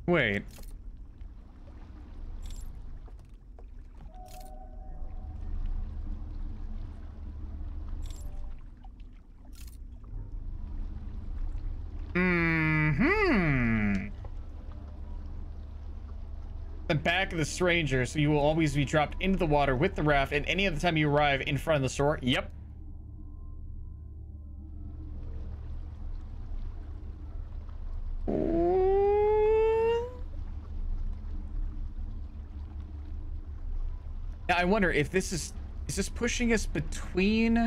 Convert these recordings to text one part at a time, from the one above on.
Wait. Hmm. The back of the stranger, so you will always be dropped into the water with the raft, and any other time you arrive in front of the store. Yep. Now, I wonder if this is this pushing us between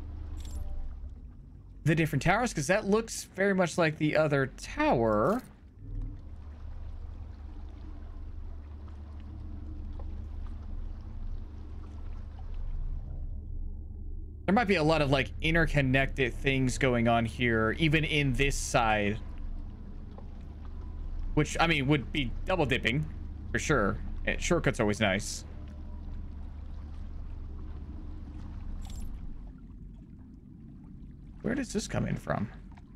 the different towers, because that looks very much like the other tower. There might be a lot of like interconnected things going on here, even in this side, which I mean would be double dipping for sure. Shortcuts are always nice. Where does this come in from?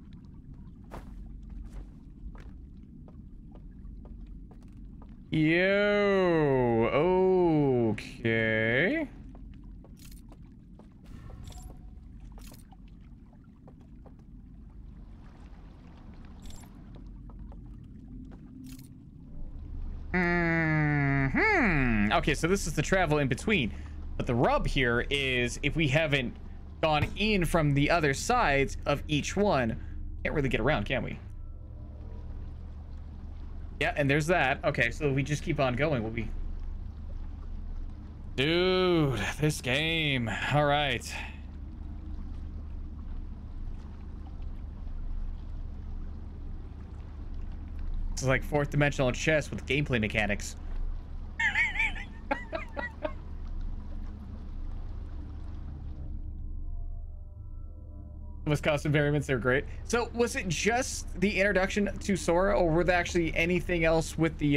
Yo, okay. Okay, so this is the travel in between. But the rub here is if we haven't gone in from the other sides of each one, can't really get around, can we? Yeah, and there's that. Okay, so we just keep on going. Will we? Dude, this game. All right. This is like fourth dimensional chess with gameplay mechanics. Wisconsin variants, they're great. So was it just the introduction to Sora, or were there actually anything else with the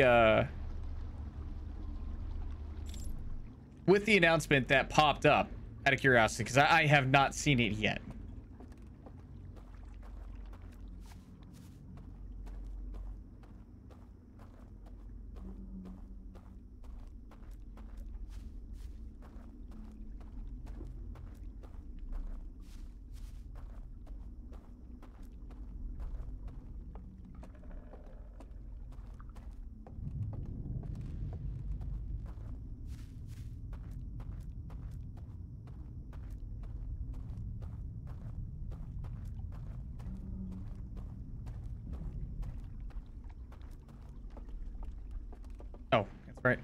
announcement that popped up out of curiosity? Because I have not seen it yet. Oh, that's right.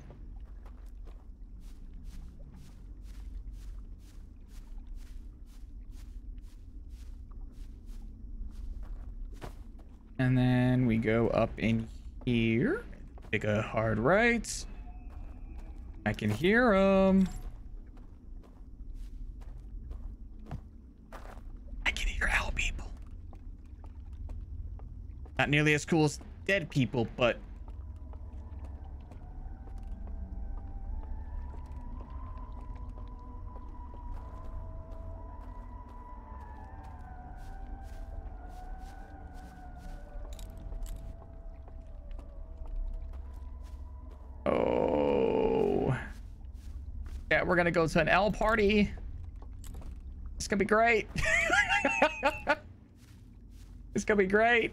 And then we go up in here. Take a hard right. I can hear them. I can hear owl people. Not nearly as cool as dead people, but oh yeah, we're gonna go to an owl party. It's gonna be great. It's gonna be great.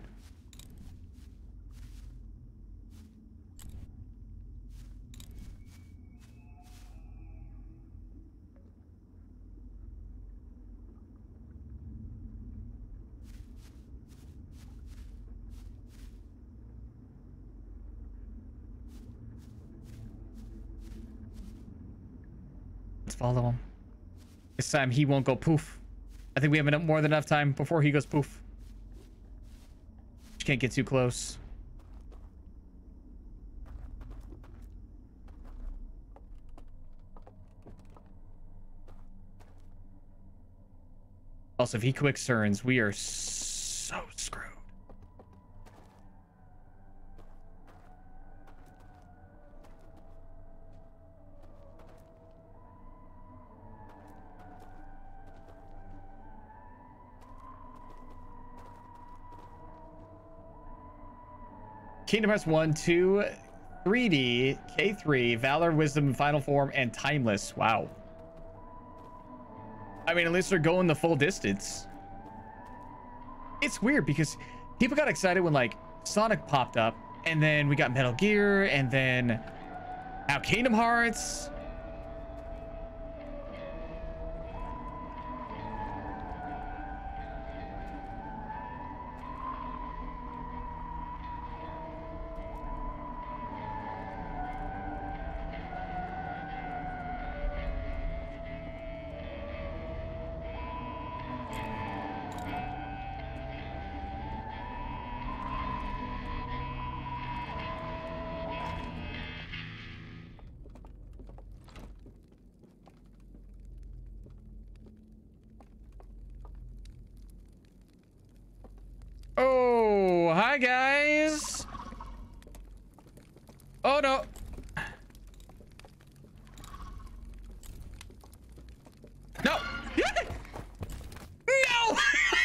Let's follow him. This time he won't go poof. I think we have more than enough time before he goes poof. Just can't get too close. Also, if he quick turns, we are so screwed. Kingdom Hearts 1, 2, 3D, K3, Valor, Wisdom, Final Form, and Timeless. Wow. I mean, at least they're going the full distance. It's weird because people got excited when like Sonic popped up, and then we got Metal Gear, and then now Kingdom Hearts. Oh, hi guys. Oh no. No. No.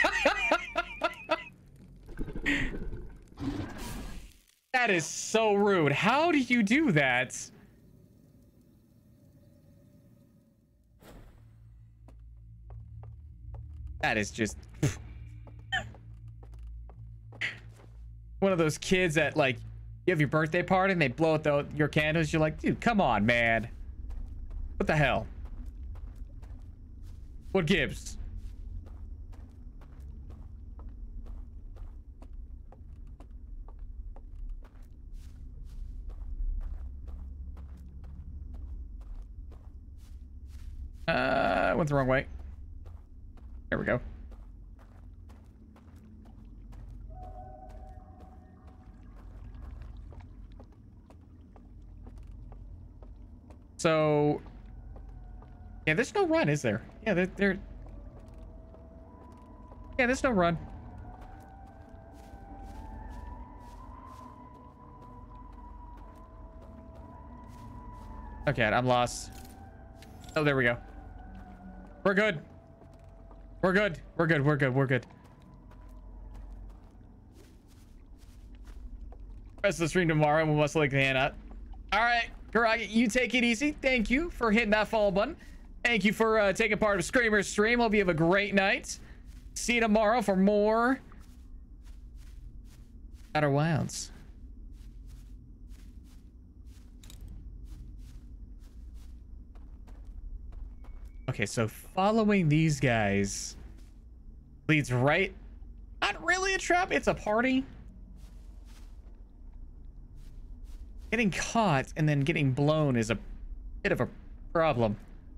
That is so rude. How do you do that? That is just one of those kids that like you have your birthday party and they blow out your candles. You're like, dude, come on, man. What the hell? What gives? I went the wrong way. There we go. So, yeah, there's no run, is there? Yeah, there. Yeah, there's no run. Okay, I'm lost. Oh, there we go. We're good. We're good. We're good. We're good. We're good. Rest of the stream tomorrow. We must like the hand up. All right. Karagi, you take it easy. Thank you for hitting that follow button. Thank you for taking part of Screamer's stream. Hope you have a great night. See you tomorrow for more Outer Wilds. Okay, so following these guys leads right... Not really a trap, it's a party. Getting caught and then getting blown is a bit of a problem.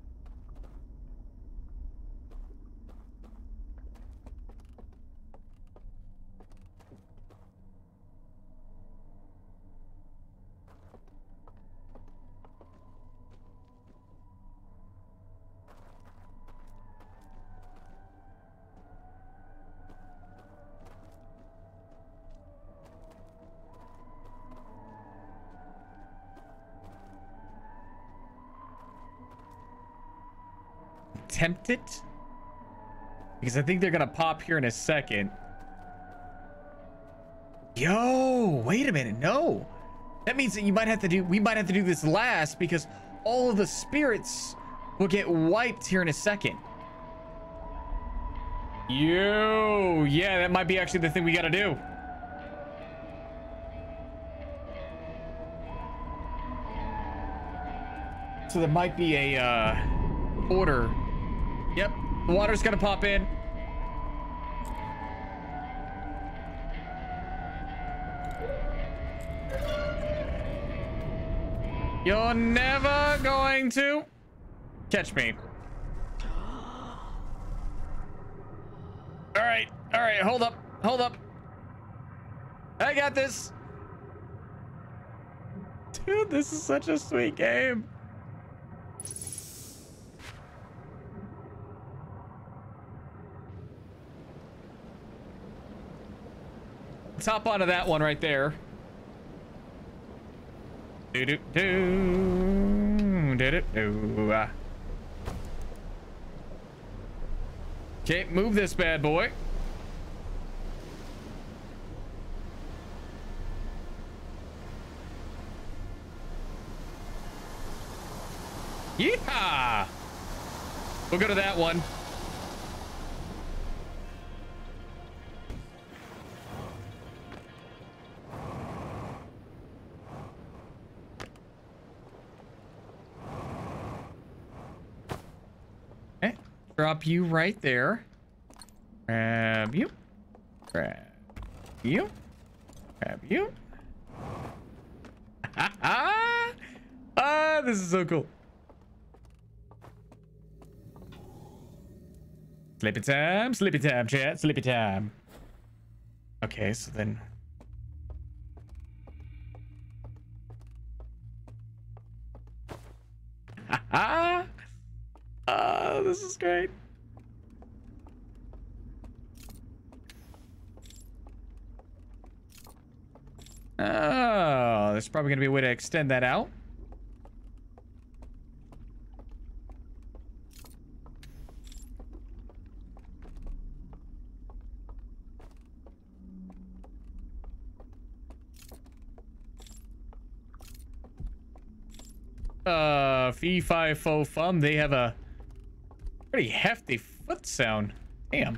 Tempt it because I think they're gonna pop here in a second. Yo, wait a minute. No, that means that we might have to do this last because all of the spirits will get wiped here in a second. Yo, yeah, that might be actually the thing we gotta do. So there might be a order. Yep, the water's gonna pop in. You're never going to catch me. All right, hold up. I got this. Dude, this is such a sweet game. Let's hop onto that one right there. Okay, move this bad boy. Yeehaw! We'll go to that one. Okay. Drop you right there. Grab you. Grab you. Grab you. Ah, this is so cool. Sleepy time, chat. Sleepy time. Okay, so then. Oh, this is great. Oh, there's probably going to be a way to extend that out. Fee fi fo fum. They have a pretty hefty foot sound. Damn.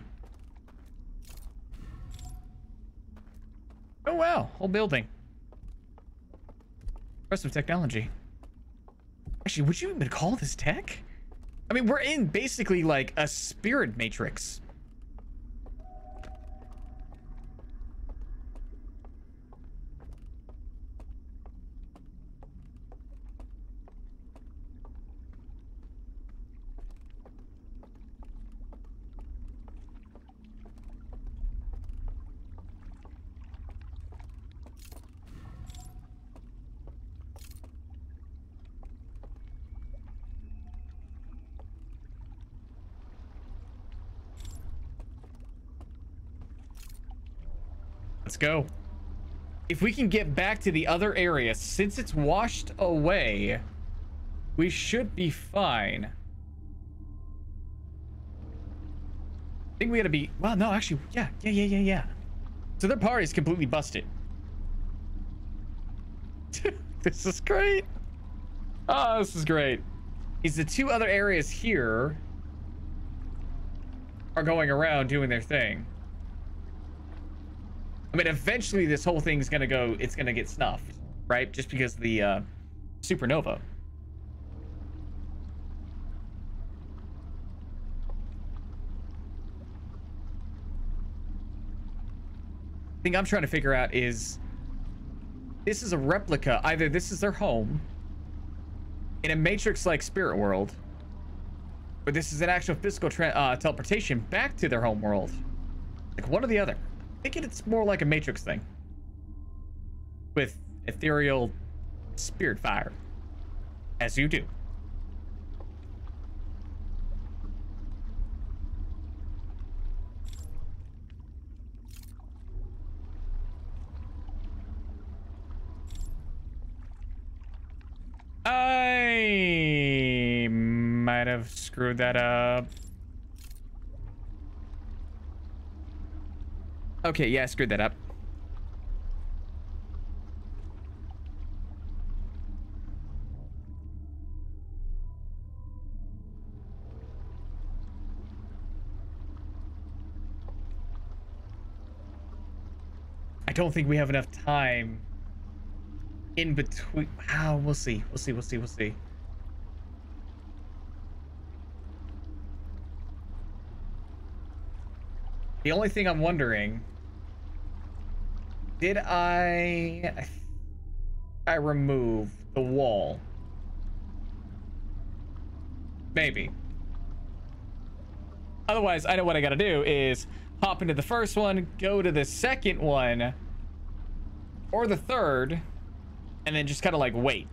Oh wow, whole building. Impressive technology. Actually, would you even call this tech? I mean, we're in basically like a spirit matrix. Let's go. If we can get back to the other area, since it's washed away, we should be fine. I think we gotta be, well, no, actually, yeah. So their party's completely busted. This is great. Oh, this is great. Is the two other areas here are going around doing their thing. I mean, eventually this whole thing's gonna go, it's gonna get snuffed, right? Just because of the supernova. The thing I'm trying to figure out is, this is a replica. Either this is their home in a Matrix-like spirit world, or this is an actual physical teleportation back to their home world. Like one or the other. I think it's more like a Matrix thing with ethereal spirit fire, as you do. I might have screwed that up. Okay, yeah, I screwed that up. I don't think we have enough time in between. Wow, we'll see. We'll see. The only thing I'm wondering, did I remove the wall? Maybe. Otherwise, I know what I gotta do is hop into the first one, go to the second one, or the third, and then just kind of like wait.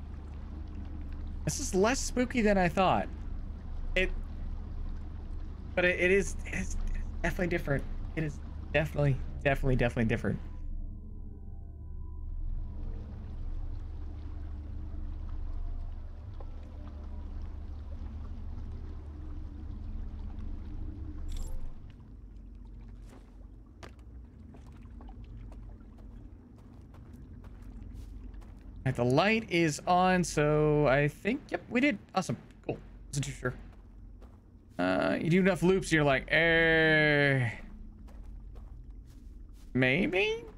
This is less spooky than I thought. But it's definitely different. It is definitely different. Alright, the light is on, so I think, yep, we did. Awesome. Cool. Wasn't too sure. You do enough loops, you're like, maybe?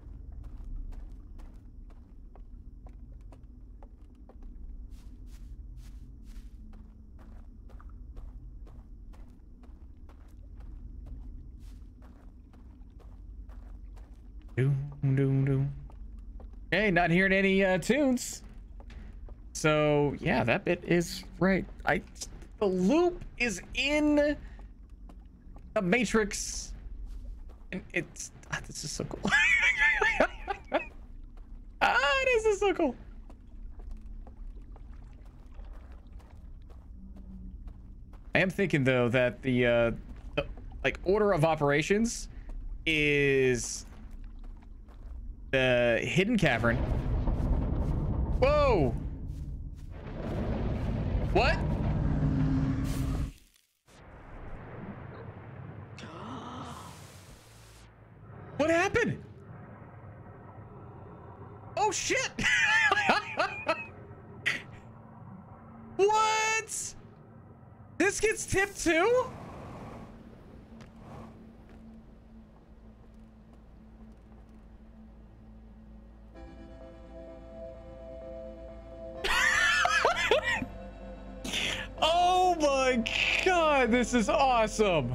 Doom, doom, doom. Hey, not hearing any tunes. So yeah, that bit is right. The loop is in the Matrix, and it's this is so cool. This is so cool. I am thinking though that the like order of operations is the hidden cavern. Whoa! What? What happened? Oh shit! What? This gets tipped too? Oh my god, this is awesome.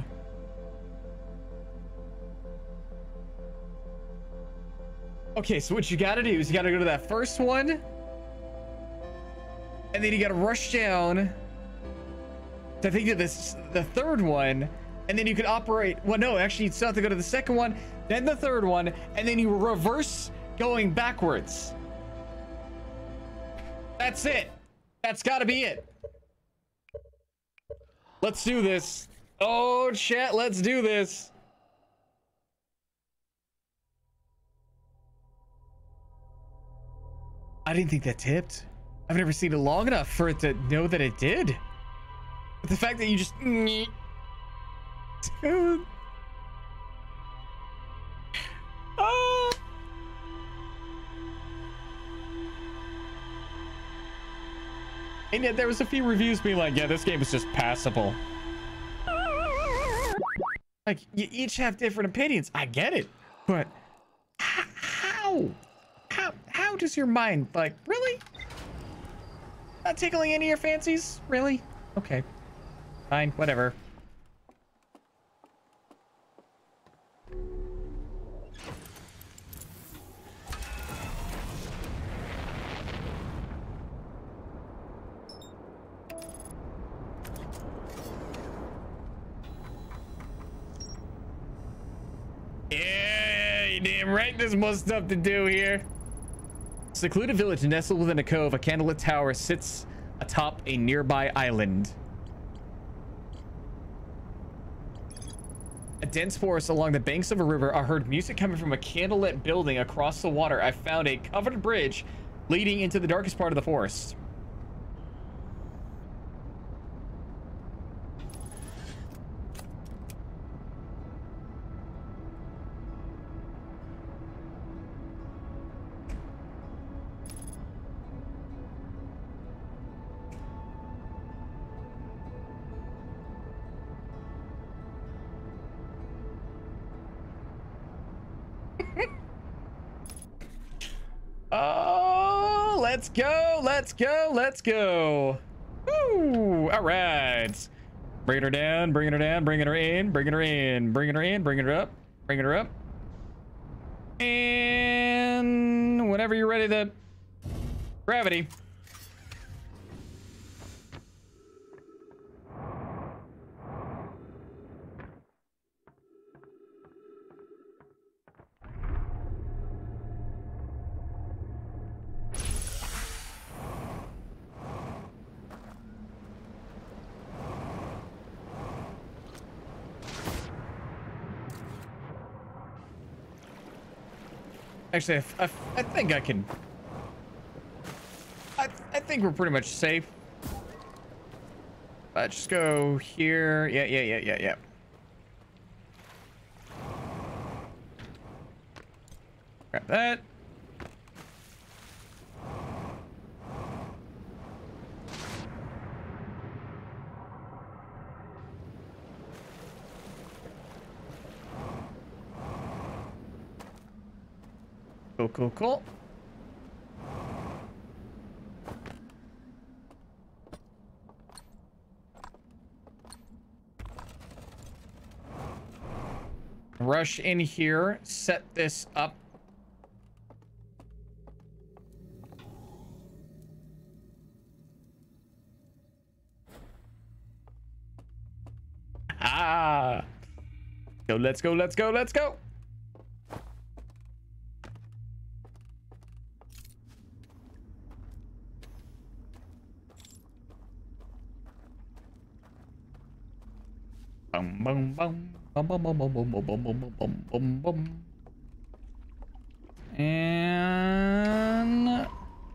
Okay, so what you gotta do is you gotta go to that first one, and then you gotta rush down to, I think, the third one, and then you can operate. Well, no, actually, you still have to go to the second one, then the third one, and then you reverse going backwards. That's it. That's gotta be it. Let's do this. Oh, chat, let's do this. I didn't think that tipped. I've never seen it long enough for it to know that it did. But the fact that you just... Dude. Oh. And yet there was a few reviews being like, yeah, this game is just passable. Like, you each have different opinions. I get it. But how? How does your mind, like, really? Not tickling any of your fancies? Really? Okay. Fine, whatever. Yeah, you damn right there's more stuff to do here. Secluded village nestled within a cove, a candlelit tower sits atop a nearby island. A dense forest along the banks of a river. I heard music coming from a candlelit building across the water. I found a covered bridge leading into the darkest part of the forest. Oh, let's go, let's go, let's go. Woo, all right. Bringing her down, bringing her down, bringing her in, bringing her in, bringing her in, bringing her up, bringing her up. And whenever you're ready to... Gravity. Actually, I think I can. I think we're pretty much safe. Just go here. Yeah. Grab that. Cool. Rush in here, set this up. Ah. Let's go. Boom. And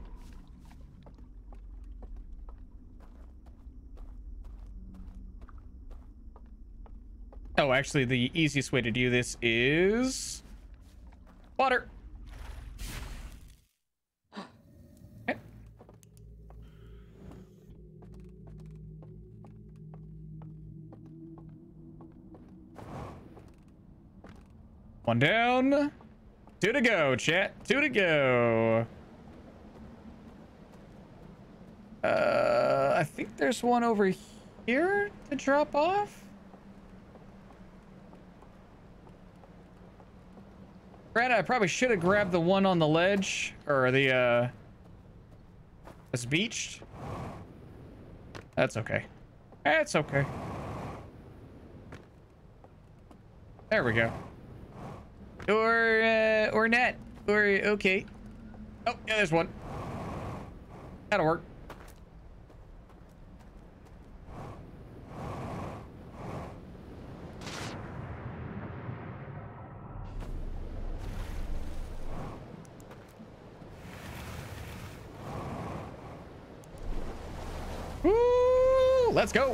oh, actually, the easiest way to do this is water. Okay. One down. Two to go, chat. Two to go. I think there's one over here to drop off. Granted, I probably should have grabbed the one on the ledge, or the, it's beached. That's okay. That's okay. There we go. Or not. Or, okay. Oh, yeah, there's one. That'll work. Woo! Let's go.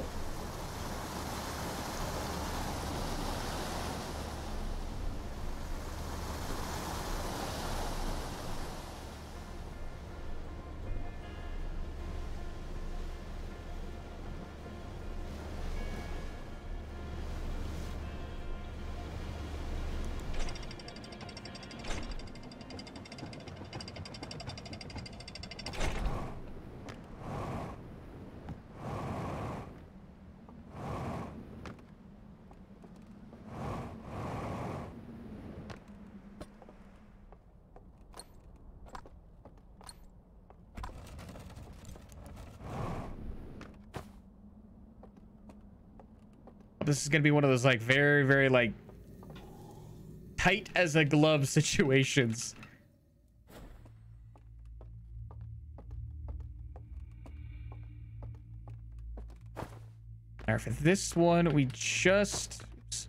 This is gonna be one of those like very like tight as a glove situations. All right, for this one, we just...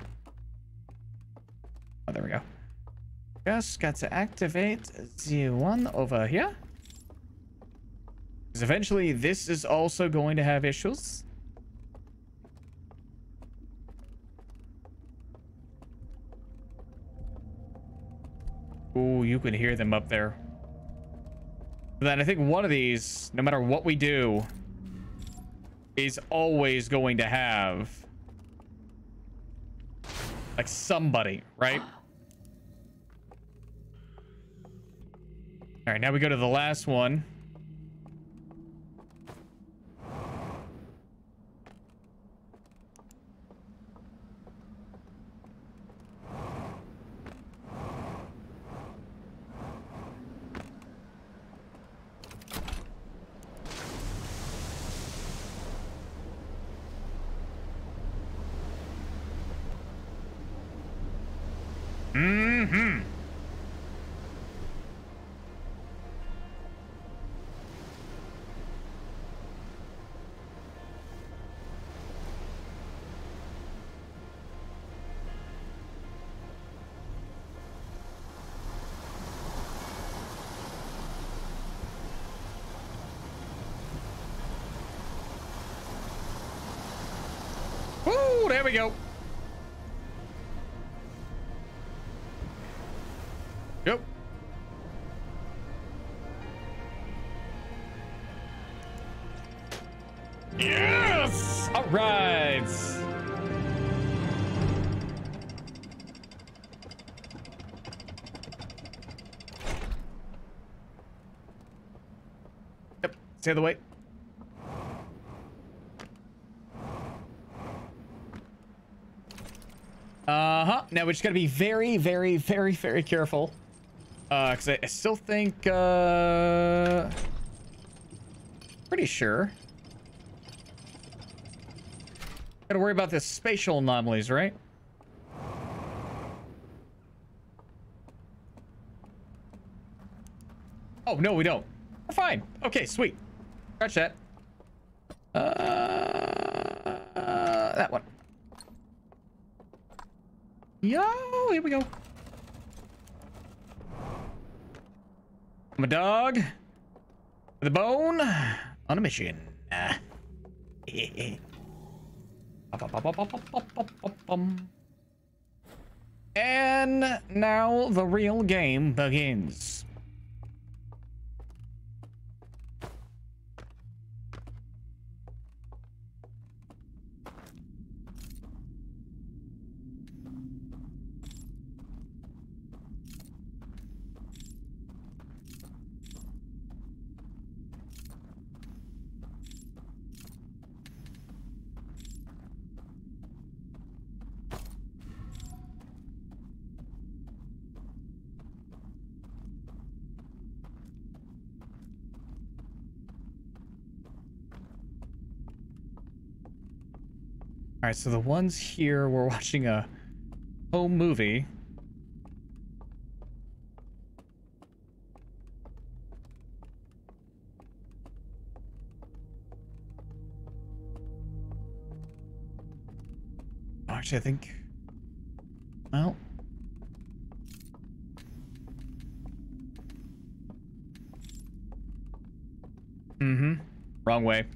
Oh, there we go. Just got to activate the one over here. Because eventually this is also going to have issues. Ooh, you can hear them up there. Then I think one of these, no matter what we do, is always going to have like somebody, right? All right, now we go to the last one. Mm-hmm. Woo, there we go. Yep. Yes! All right. Yep, stay the way. Uh-huh. Now we just gotta be very, very, very, very careful. Because I still think, pretty sure. Gotta worry about the spatial anomalies, right? Oh, no, we don't. We're fine. Okay, sweet. Scratch that. That one. Yo, here we go. I'm a dog with a bone on a mission. And now the real game begins. All right, so the ones here, we're watching a home movie. Actually, I think, well, wrong way.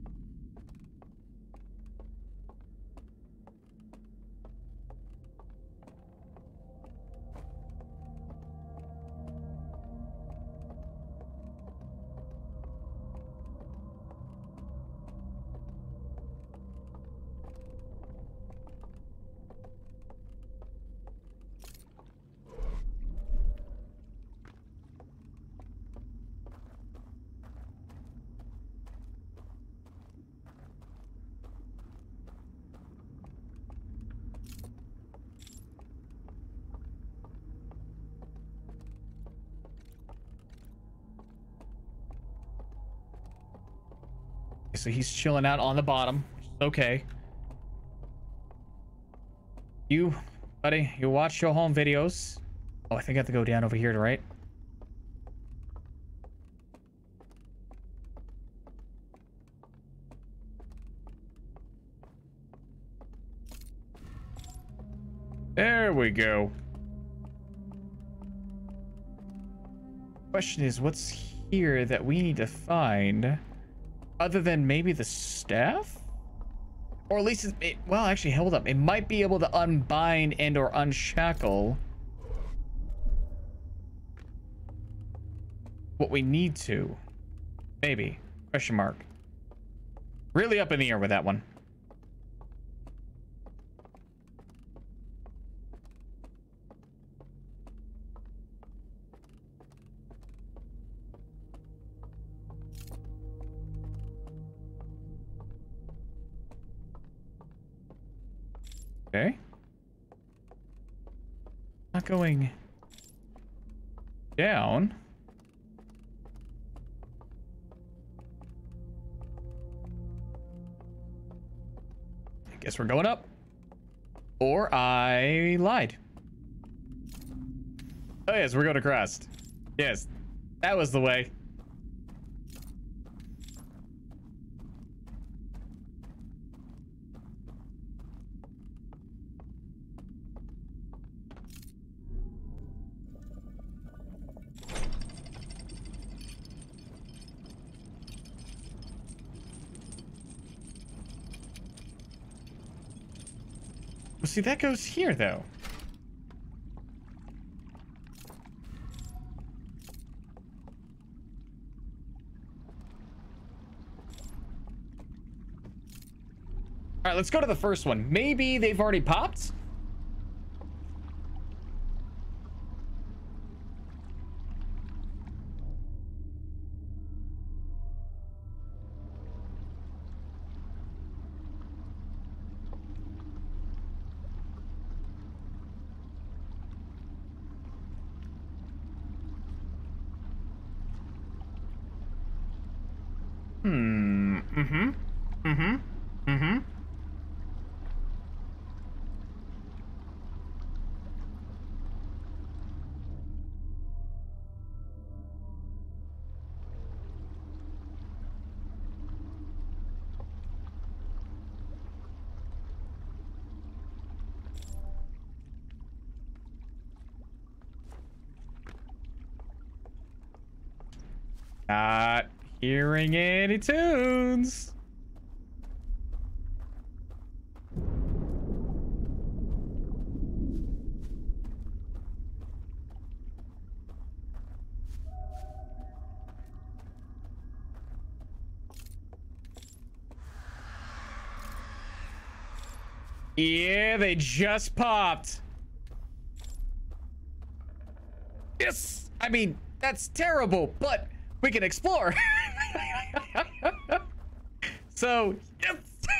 So he's chilling out on the bottom, which is okay. You, buddy, you watch your home videos. Oh, I think I have to go down over here to right. There we go. Question is, what's here that we need to find? Other than maybe the staff? Or at least, well, actually, hold up. It might be able to unbind and or unshackle what we need to. Maybe. Question mark. Really up in the air with that one. Okay. Not going down. I guess we're going up. Or I lied. Oh yes, we're going across. Yes, that was the way. Well, see, that goes here, though. All right, let's go to the first one. Maybe they've already popped? Not hearing any tunes. Yeah, they just popped. Yes! I mean, that's terrible, but we can explore. So, yes!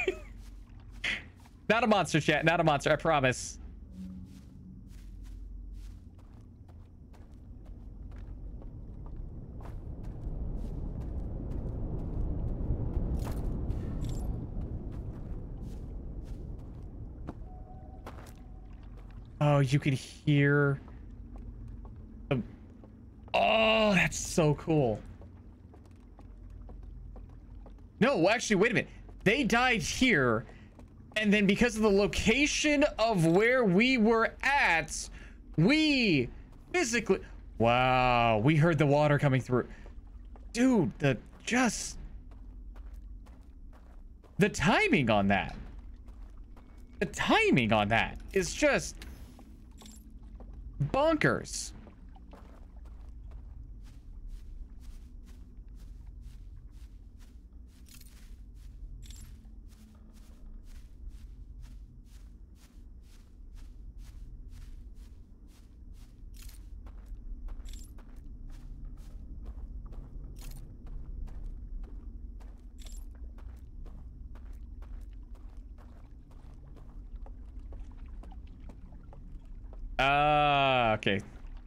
Not a monster, chat. Not a monster, I promise. Oh, you can hear the... Oh, that's so cool. No, actually, wait a minute. They died here, and then because of the location of where we were at, we physically... Wow, we heard the water coming through. Dude, the timing on that. The timing on that is just bonkers. Okay.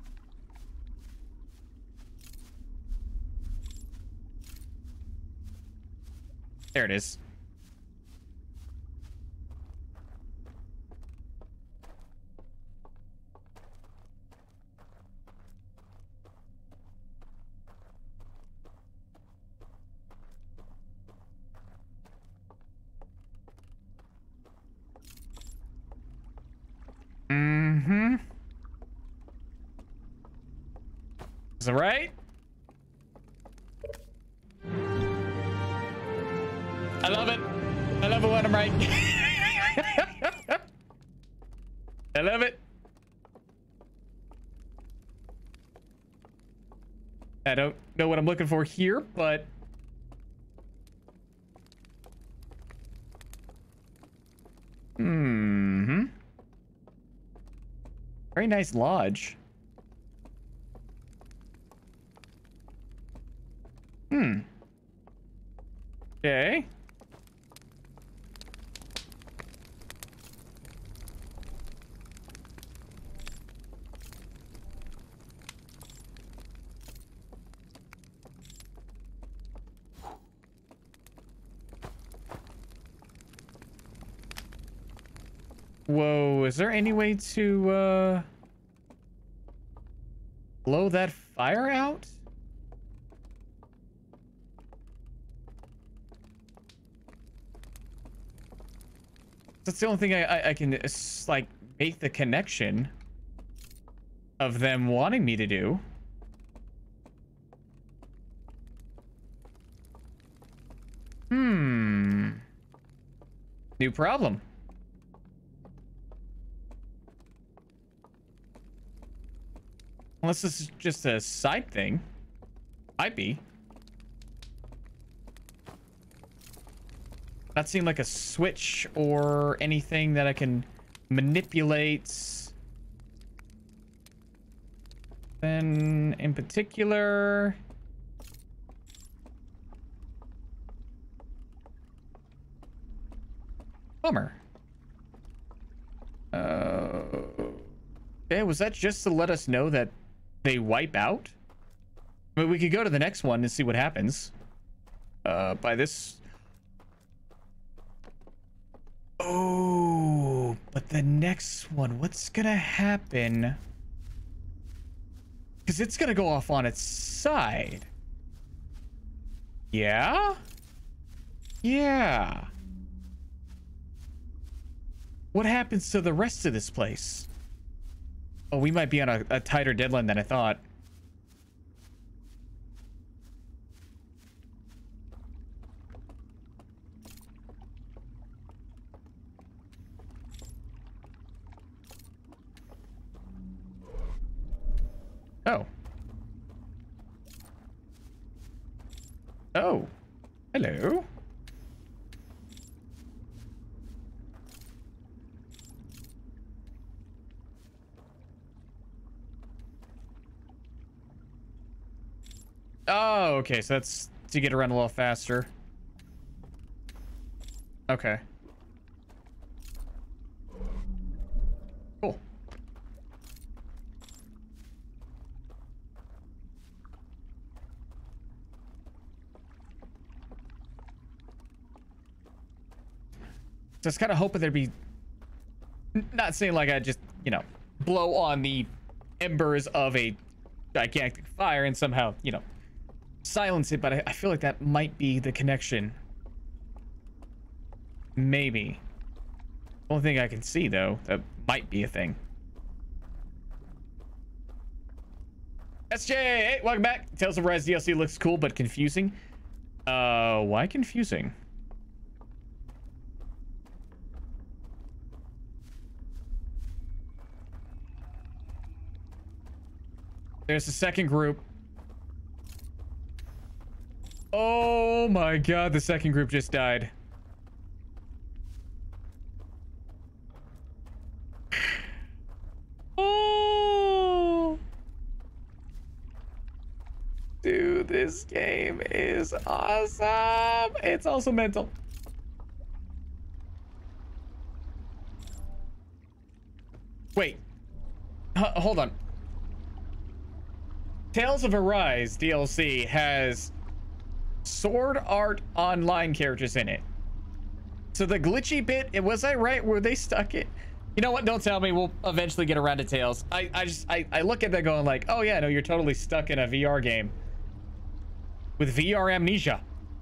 There it is. Mm-hmm. Is it right? I love it. I love it when I'm right. I love it. I don't know what I'm looking for here, but... Mm-hmm. Very nice lodge. Okay. Whoa, is there any way to blow that fire out? That's the only thing I can like make the connection of them wanting me to do. New problem. Unless this is just a side thing. Might be. Not seeing like a switch or anything that I can manipulate. Then in particular... Bummer. Okay, was that just to let us know that they wipe out? I mean, we could go to the next one and see what happens. By this... Oh, but the next one, what's gonna happen? Because it's gonna go off on its side. Yeah? Yeah. What happens to the rest of this place? Oh, we might be on a tighter deadline than I thought. Oh. Oh. Hello. Oh, okay, so that's to get around a little faster. Okay. Cool. So I was kind of hoping there'd be... Not saying like I just, you know, blow on the embers of a gigantic fire and somehow, you know, silence it, but I feel like that might be the connection. Maybe. Only thing I can see, though, that might be a thing. SJ, hey, welcome back. Tales of Rise DLC looks cool, but confusing. Why confusing? There's a second group. Oh my god, the second group just died. Oh. Dude, this game is awesome. It's also mental. Wait. Hold on. Tales of Arise DLC has Sword Art Online characters in it. So the glitchy bit, was I right? Were they stuck it? You know what? Don't tell me. We'll eventually get around to Tales. I look at that going like, oh yeah, no, you're totally stuck in a VR game with VR amnesia.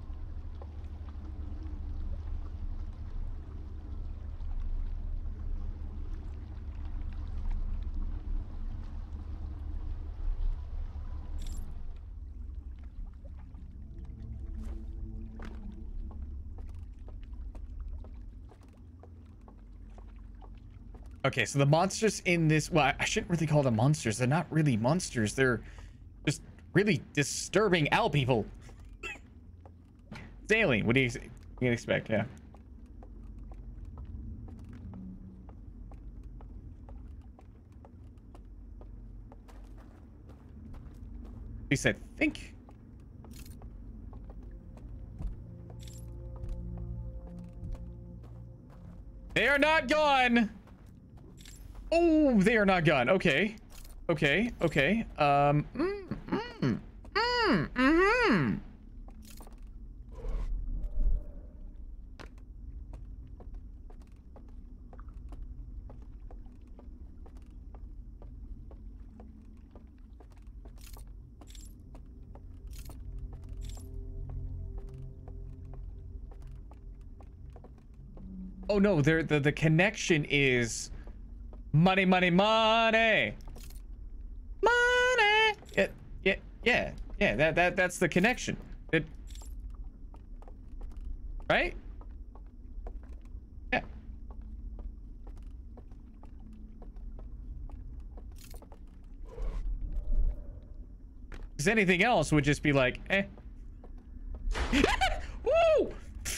Okay, so the monsters in this, well, I shouldn't really call them monsters. They're not really monsters. They're just really disturbing owl people. It's alien. What do you expect? Yeah. At least I think. They are not gone. Oh, they are not gone. Okay. Okay. Okay. Oh no, the connection is money, money, money, money. Yeah. That's the connection. Right? Yeah. Because anything else would just be like, eh. Woo!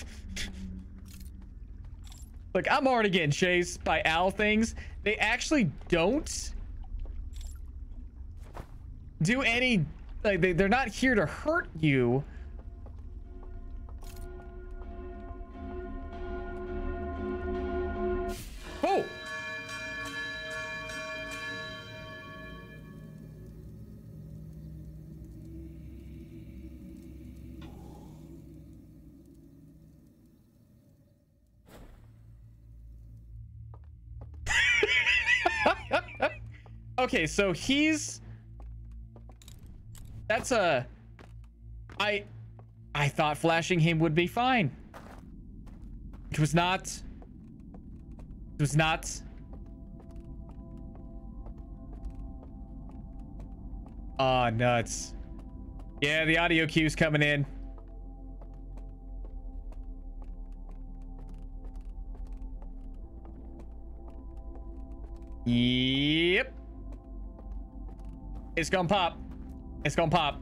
Like, I'm already getting chased by owl things. They actually don't do any, like, they're not here to hurt you. Oh! Okay, so that's a... I thought flashing him would be fine. It was not. It was not. Oh, nuts. Yeah, the audio cue's coming in. Yep. It's gonna pop. It's gonna pop.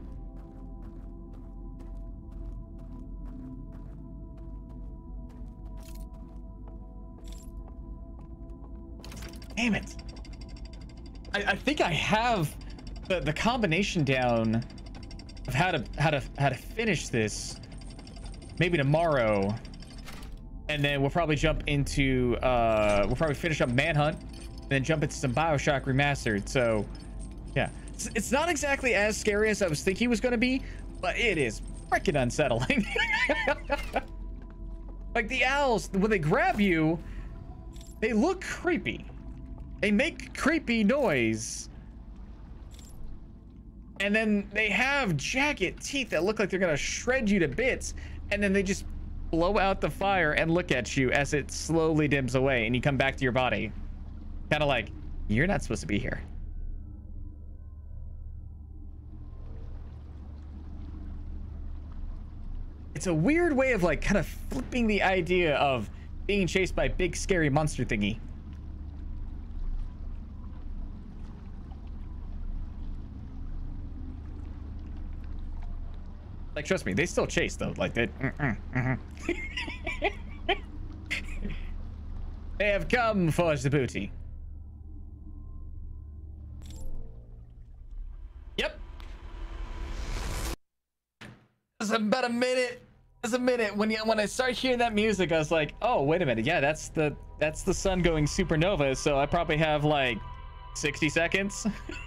Damn it. I think I have the combination down of how to finish this. Maybe tomorrow. And then we'll probably jump into we'll probably finish up Manhunt and then jump into some BioShock Remastered. So yeah. It's not exactly as scary as I was thinking it was going to be, but it is freaking unsettling. Like the owls, when they grab you, they look creepy. They make creepy noise. And then they have jagged teeth that look like they're going to shred you to bits. And then they just blow out the fire and look at you as it slowly dims away and you come back to your body. Kind of like, you're not supposed to be here. It's a weird way of like kind of flipping the idea of being chased by a big scary monster thingy. Like, trust me, they still chase though. Like they they have come for the booty. Yep. It's about a minute. It's a minute. When I start hearing that music, I was like, oh, wait a minute. Yeah, that's the sun going supernova. So I probably have like 60 seconds.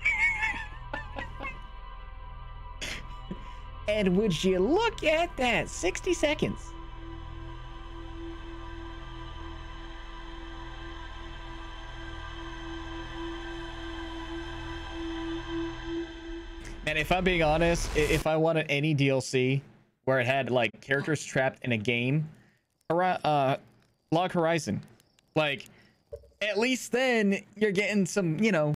And would you look at that? 60 seconds. And if I'm being honest, if I wanted any DLC where it had like characters trapped in a game, Log Horizon, like at least then you're getting some, you know,